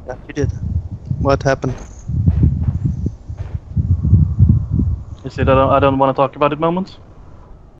Yeah, you did. What happened? Is it I don't want to talk about it moment?